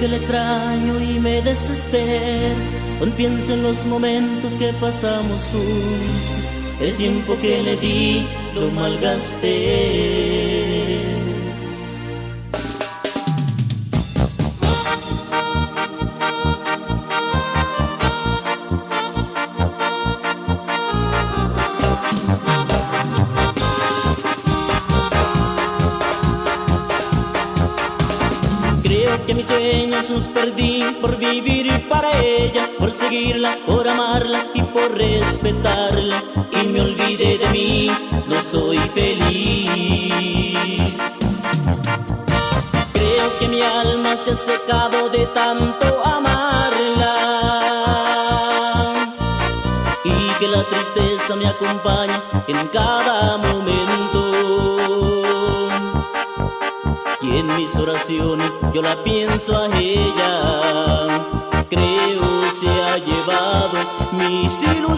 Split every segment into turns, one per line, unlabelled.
que la extraño y me desespero cuando pienso en los momentos que pasamos juntos. El tiempo que le di lo malgasté. Creo que mis sueños los perdí por vivir para ella, por seguirla, por amarla y por respetarla. Y me olvidé de mí, no soy feliz. Creo que mi alma se ha secado de tanto amarla y que la tristeza me acompaña en cada momento. Y en mis oraciones yo la pienso a ella. Creo se ha llevado mis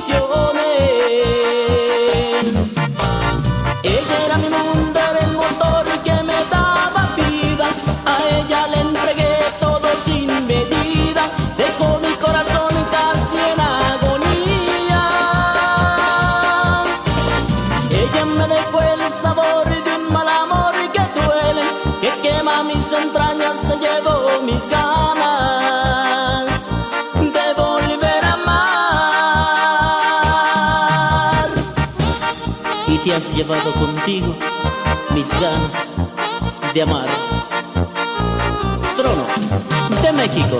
ilusiones. Ella era mi mundo, era el motor que me daba vida. A ella le entregué todo sin medida. Dejó mi corazón casi en agonía. Ella me dejó el sabor de un mal amor que duele, que quema mis entrañas, se llevó mis ganas de volver a amar. Y te has llevado contigo mis ganas de amar. Trono de México.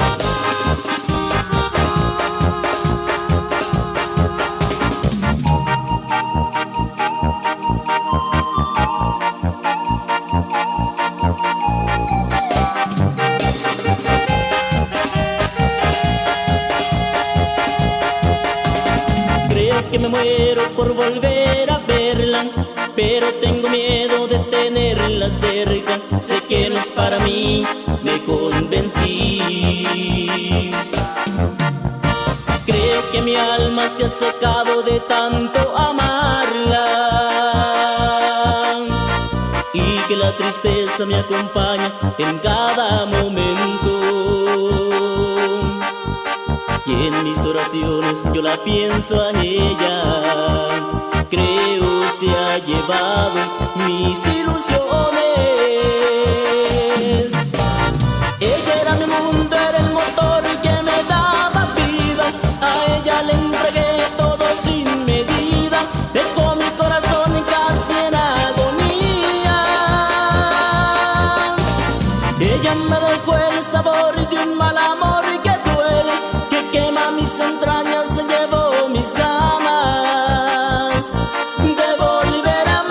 Que me muero por volver a verla, pero tengo miedo de tenerla cerca. Sé que no es para mí, me convencí. Creo que mi alma se ha secado de tanto amarla y que la tristeza me acompaña en cada momento. Y en mis oraciones yo la pienso a ella. Creo se ha llevado mis ilusiones. Ella era mi mundo, era el motor que me daba vida. A ella le entregué todo sin medida. Dejó mi corazón casi en agonía. Ella me dejó el sabor de un mal amor que duele, quema mis entrañas, se llevó mis ganas de volver a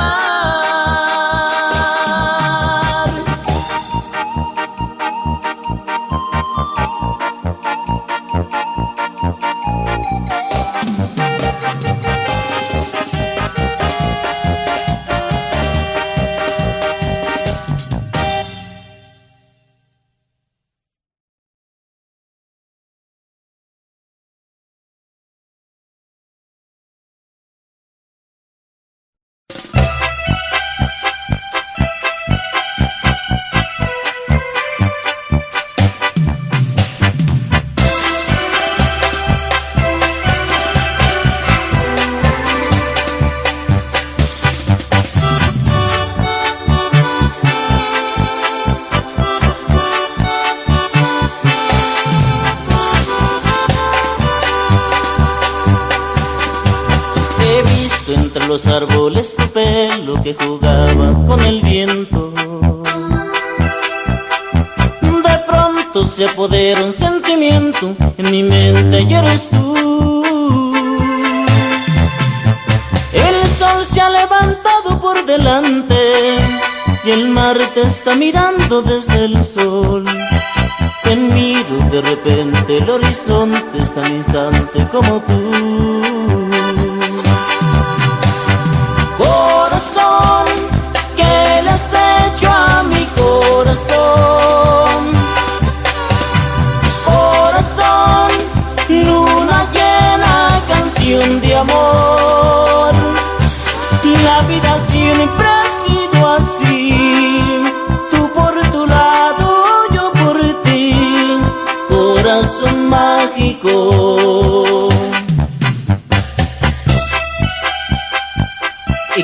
amar. Entre los árboles tu pelo que jugaba con el viento. De pronto se apodera un sentimiento en mi mente y eres tú. El sol se ha levantado por delante y el mar te está mirando desde el sol. Te miro de repente, el horizonte es tan instante como tú. Corazón, ¿qué le has hecho a mi corazón? Corazón, luna llena, canción de amor. La vida siempre ha sido así, tú por tu lado, yo por ti.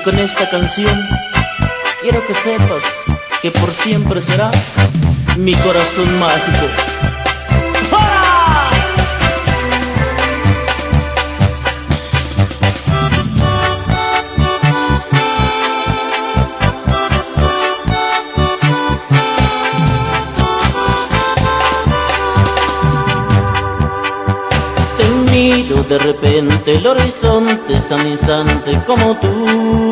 con esta canción quiero que sepas que por siempre serás mi corazón mágico. ¡Hola! Te miro de repente, el horizonte es tan instante como tú.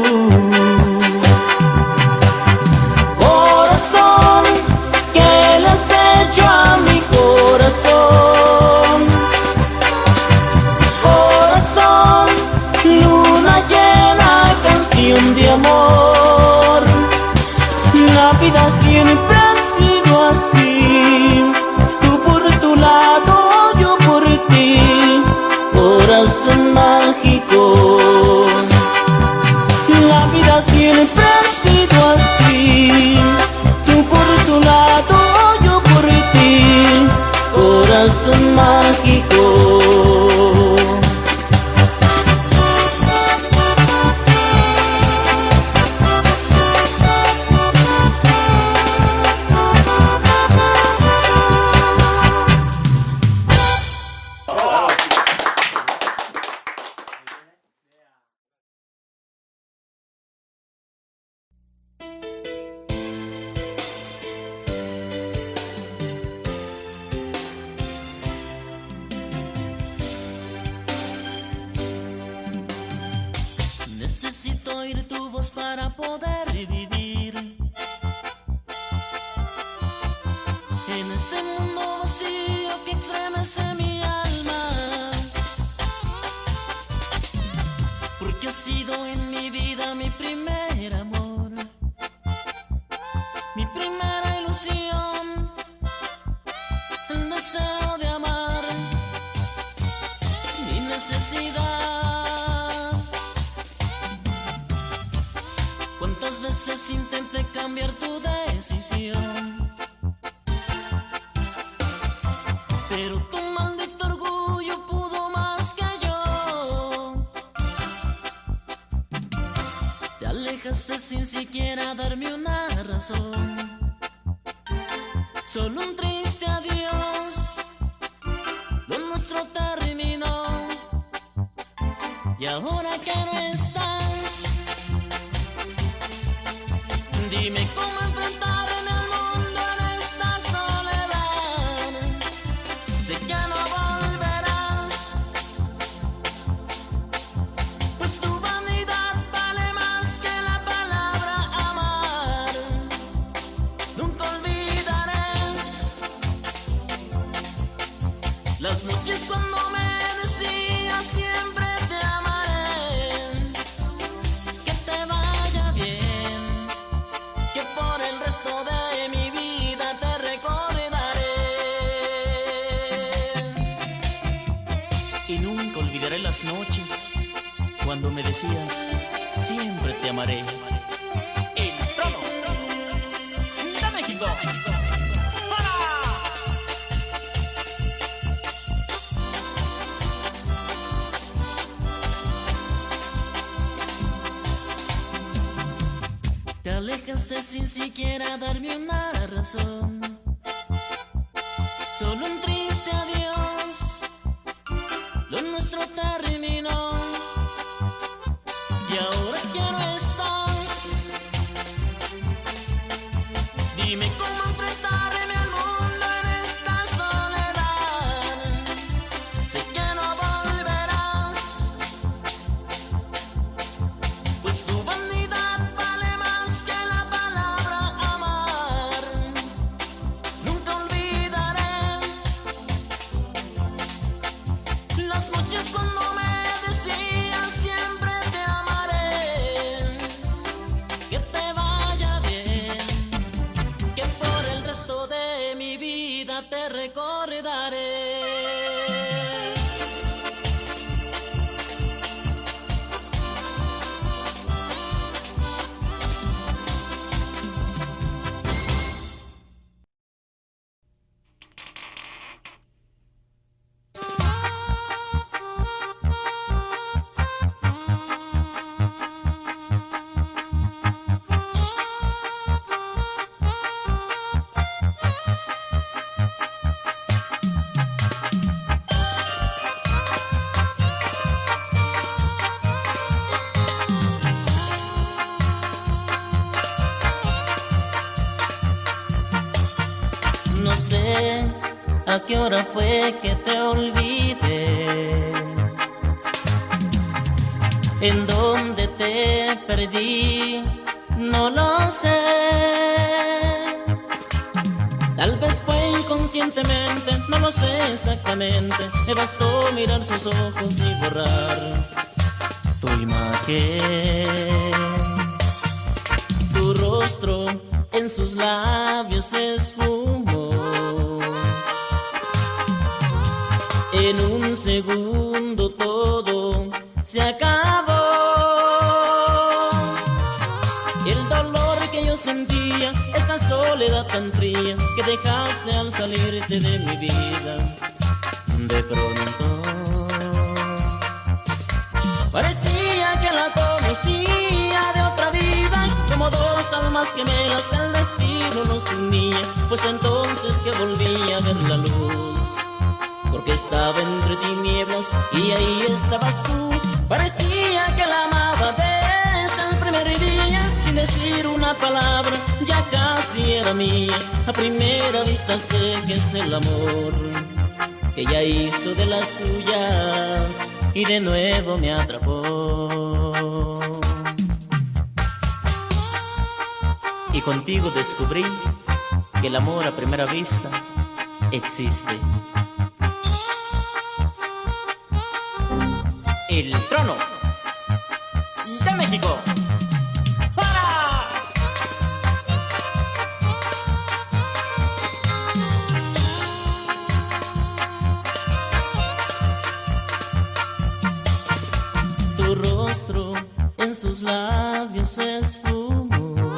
Corazón, ¿qué le has hecho a mi corazón? Corazón, luna llena, canción de amor. La vida siempre ha sido así, tú por tu lado, yo por ti, corazón mágico. La vida siempre ha sido así, tú por tu lado, yo por ti, corazón mágico. Necesito oír tu voz para poder vivir en este mundo vacío que estremece mi alma, porque has sido en mi vida mi primer amor, mi primera ilusión, el deseo de amar, mi necesidad. ¿Cuántas veces intenté cambiar tu decisión? Pero tu maldito orgullo pudo más que yo. Te alejaste sin siquiera darme una razón. Solo un triste adiós, lo nuestro terminó. Y ahora que no estás, dime cómo enfrentarme al mundo en esta soledad. Sé que no volverás, pues tu vanidad vale más que la palabra amar. Nunca olvidaré las noches cuando me decías siempre te amaré. Que te vaya bien, que por el resto de mi vida te recordaré. Y nunca olvidaré las noches cuando me decías siempre te amaré. El trono de México. Te alejaste sin siquiera darme una razón. Solo un triste adiós, lo nuestro terminó. Y ahora que no estás, dime cómo enfrentarme al mundo en esta soledad. Sé que no volverás, pues tu vanidad vale más que la palabra amar. Nunca olvidaré las noches cuando me decías siempre te amaré. Que te vaya bien, que por sé a qué hora fue que te olvidé. En dónde te perdí, no lo sé. Tal vez fue inconscientemente, no lo sé exactamente. Me bastó mirar sus ojos y borrar tu imagen. Tu rostro en sus labios se esfumó. En un segundo todo se acabó. El dolor que yo sentía, esa soledad tan fría que dejaste al salirte de mi vida. De pronto parecía que la conocía de otra vida. Como dos almas gemelas el destino nos unía. Pues entonces que volví a ver la luz, porque estaba entre tinieblas y ahí estabas tú. Parecía que la amaba desde el primer día. Sin decir una palabra ya casi era mía. A primera vista sé que es el amor que ella hizo de las suyas y de nuevo me atrapó. Y contigo descubrí que el amor a primera vista existe. El trono de México. ¡Para! Tu rostro en sus labios se esfumó.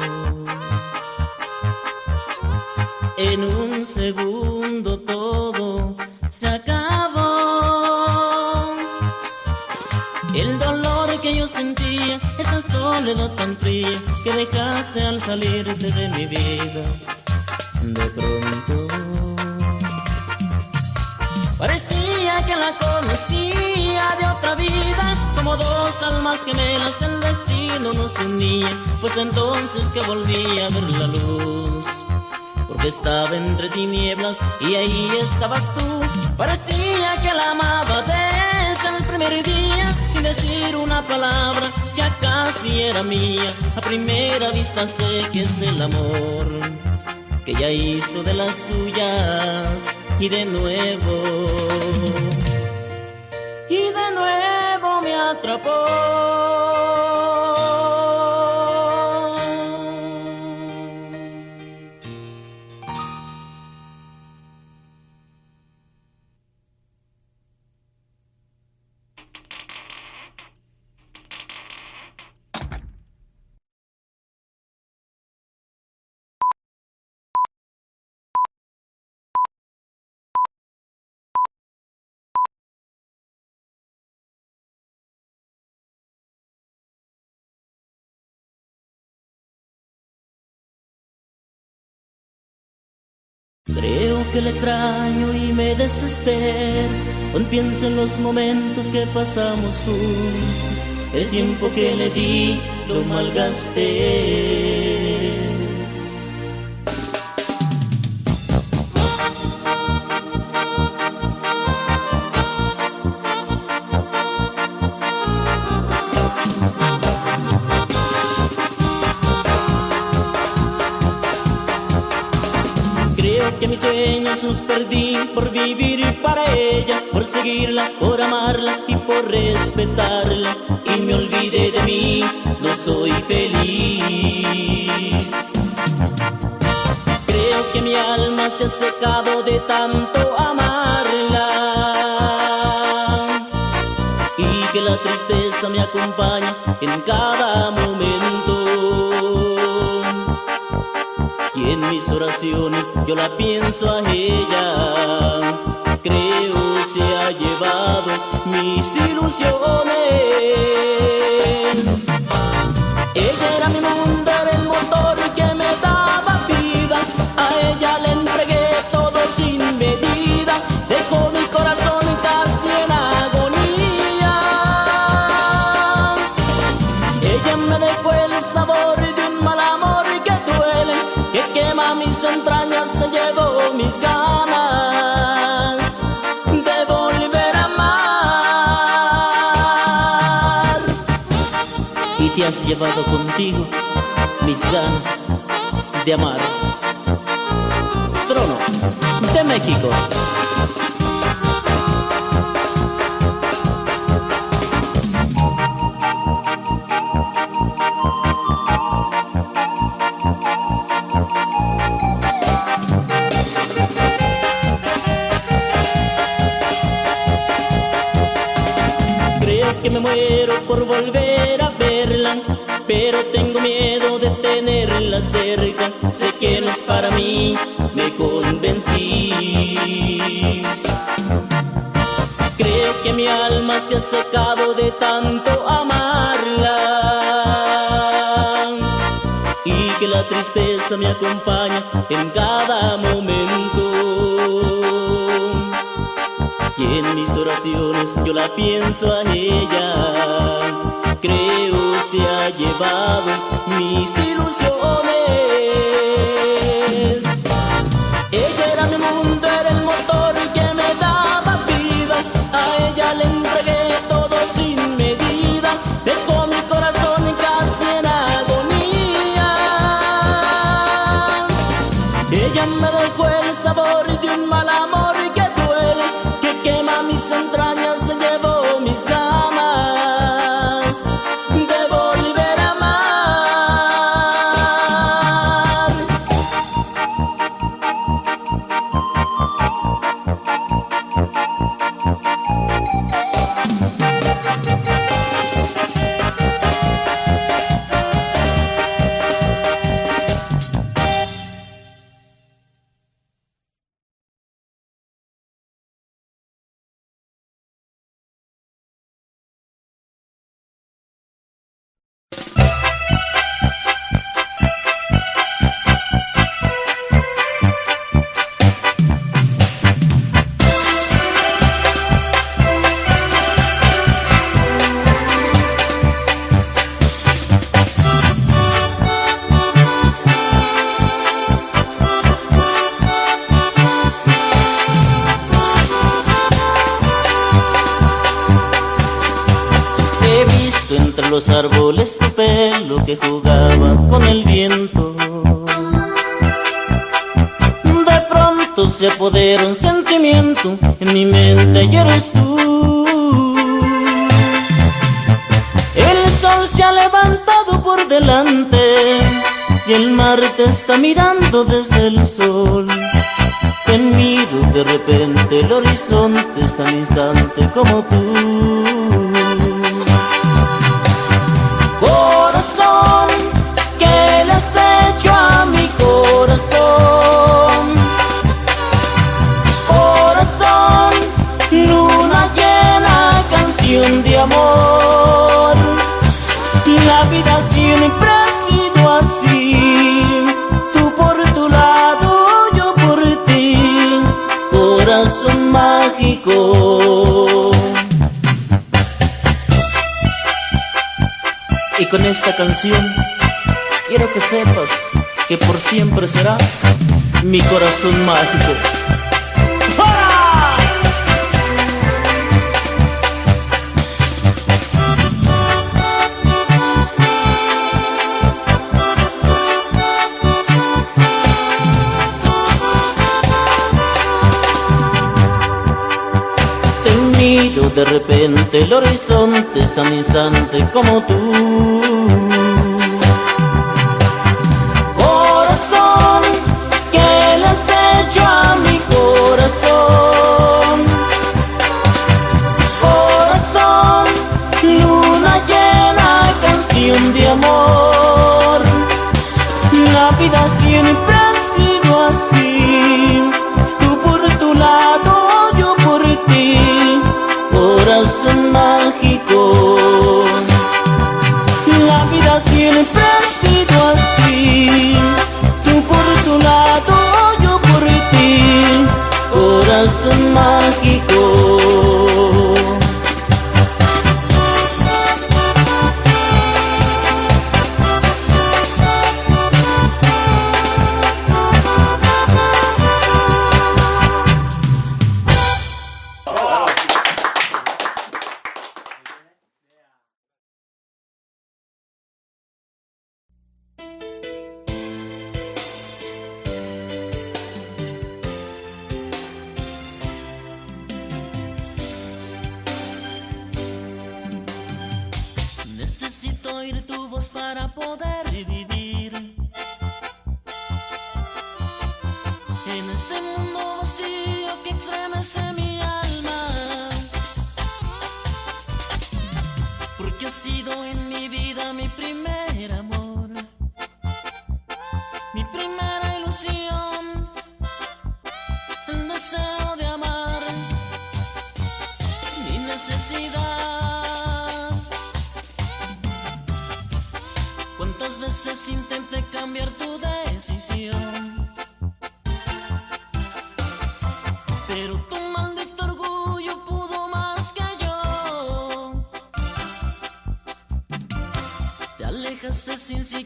En un segundo todo se acabó. El dolor que yo sentía, esa soledad tan fría que dejaste al salirte de mi vida. De pronto parecía que la conocía de otra vida. Como dos almas gemelas el destino nos unía. Pues entonces que volví a ver la luz, porque estaba entre tinieblas y ahí estabas tú. Parecía que la amaba desde el primer día. Sin decir una palabra ya casi era mía. A primera vista sé que es el amor que ella hizo de las suyas y de nuevo me atrapó. Creo que le extraño y me desespero cuando pienso en los momentos que pasamos juntos. El tiempo que le di lo malgasté. Que mis sueños los perdí por vivir para ella, por seguirla, por amarla y por respetarla. Y me olvidé de mí, no soy feliz. Creo que mi alma se ha secado de tanto amarla y que la tristeza me acompaña en cada momento. Y en mis oraciones yo la pienso a ella. Creo se ha llevado mis ilusiones. Ella era mi mundo, era el motor que me daba vida. A ella le entregué todo sin medida. Dejó mi corazón casi en agonía. Ella me dejó el sabor de un mal amor que duele, que quema quema mis entrañas, se llevó mis ganas de volver a amar. Y te has llevado contigo mis ganas de amar. Trono de México. Creo que me muero por volver a verla, pero tengo miedo de tenerla cerca. Sé que no es para mí, me convencí. Creo que mi alma se ha secado de tanto amarla y que la tristeza me acompaña en cada momento. Y en mis oraciones yo la pienso a ella. Creo se ha llevado mis ilusiones. Ella era mi mundo, era el motor que me daba vida. A ella le entregué todo sin medida. Dejó mi corazón casi en agonía. Ella me dejó el sabor de un mal amor que duele, que quema mis entrañas, se llevó mis ganas de volver a amar. Entre los árboles tu pelo que jugaba con el viento. De pronto se apodera un sentimiento en mi mente y eres tú. El sol se ha levantado por delante y el mar te está mirando desde el sol. Te miro de repente, el horizonte es tan instante como tú. Corazón, ¿qué le has hecho a mi corazón? Corazón, luna llena, canción de amor. La vida siempre ha sido así, tú por tu lado, yo por ti. Corazón mágico. Y con esta canción quiero que sepas que por siempre serás mi corazón mágico. ¡Ah! Te miro de repente, el horizonte es tan instante como tú. Corazón, ¿qué le has hecho a mi corazón? Corazón, luna llena, canción de amor. La vida siempre ha sido así, tú por tu lado, yo por ti. Corazón mágico. La vida siempre ha sido así, tú por tu lado, yo por ti. Corazón mágico.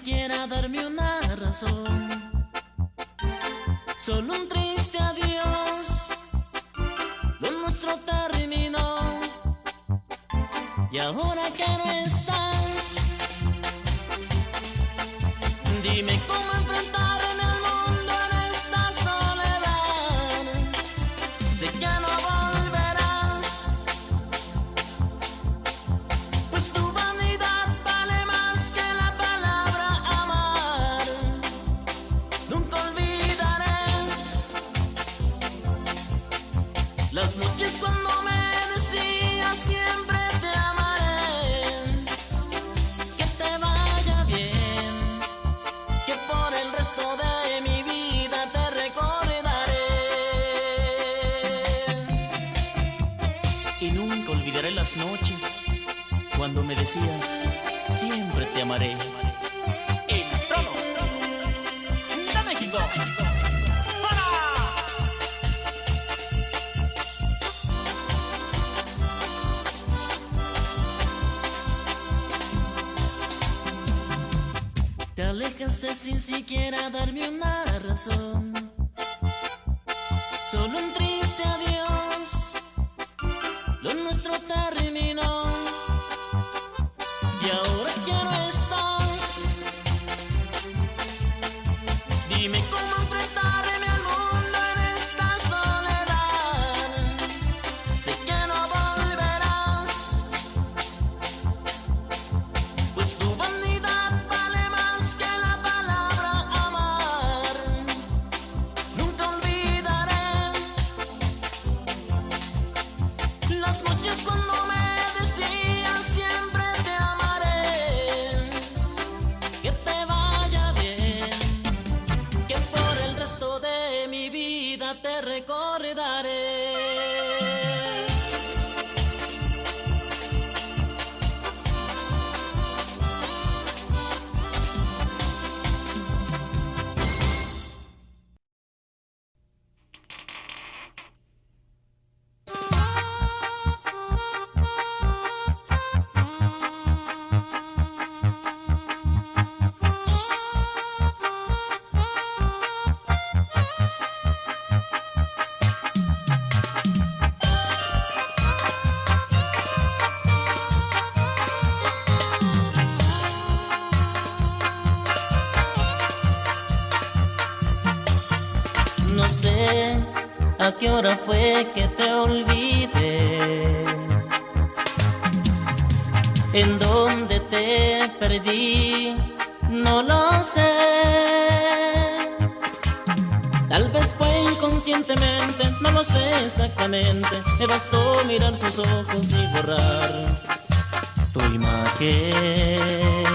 siquiera darme una razón. Solo un triste adiós, lo nuestro terminó. Y ahora que no estás, dime cómo enfrentarme al mundo en esta soledad. Sé que no volverás, pues tu vanidad vale más que la palabra amar. Nunca olvidaré las noches cuando me decías siempre te amaré. Que te vaya bien, que por el resto de mi vida te recordaré. Y nunca olvidaré las noches cuando me decías siempre te amaré. El trono de México. Te alejaste sin siquiera darme una razón. Solo un triste adiós, lo nuestro terminó. Y ahora que no estás, dime cómo enfrentarme al mundo en esta soledad. Sé que no volverás, pues tu vanidad vale más que la palabra amar. Nunca olvidaré las noches cuando me decías siempre te amaré. Que te vaya bien, que por el resto de mi vida te recordaré. No sé a qué hora fue que te olvidé, en dónde te perdí, no lo sé. Tal vez fue inconscientemente, no lo sé exactamente. Me bastó mirar sus ojos y borrar tu imagen.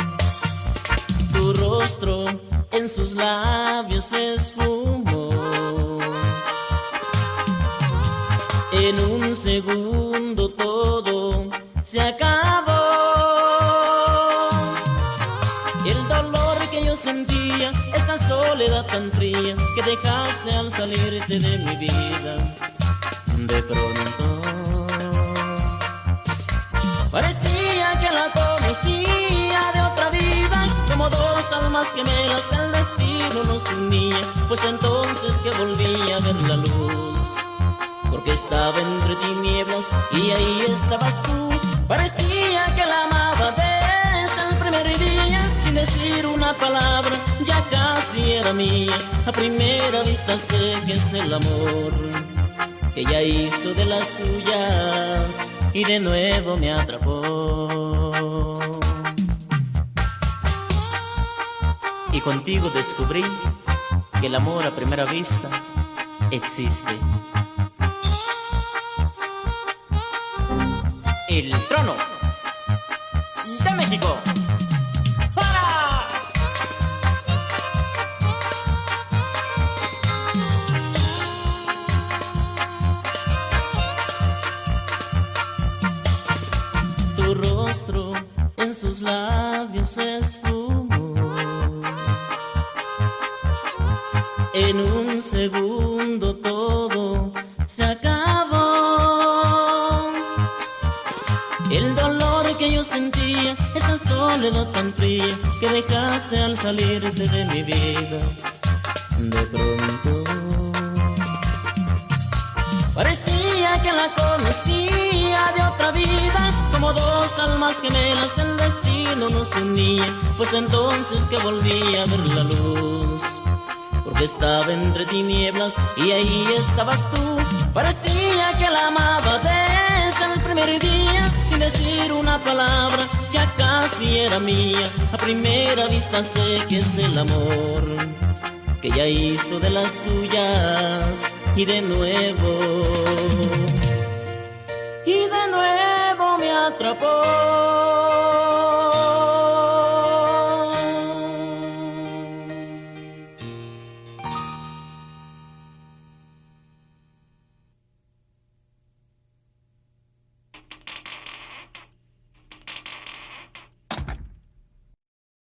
Tu rostro en sus labios se esfumó. En un segundo todo se acabó. El dolor que yo sentía, esa soledad tan fría que dejaste al salirte de mi vida. De pronto parecía que la conocía de otra vida. Como dos almas gemelas el destino nos unía. Pues entonces que volví a ver la luz, porque estaba entre tinieblas y ahí estabas tú. Parecía que la amaba desde el primer día. Sin decir una palabra ya casi era mía. A primera vista sé que es el amor que ella hizo de las suyas y de nuevo me atrapó. Y contigo descubrí que el amor a primera vista existe. El trono de México. ¡Para! Tu rostro en sus labios se esfumó. En un segundo todo se acabó. El dolor que yo sentía, esa soledad soledad tan fría que dejaste al salirte de mi vida. De pronto parecía que la conocía de otra vida, como dos almas gemelas el destino nos unía. Pues entonces que volví a ver la luz, porque estaba entre tinieblas y ahí estabas tú. Parecía que la amaba desde el primer día, sin decir una palabra, ya casi era mía. A primera vista sé que es el amor que ella hizo de las suyas, y de nuevo me atrapó.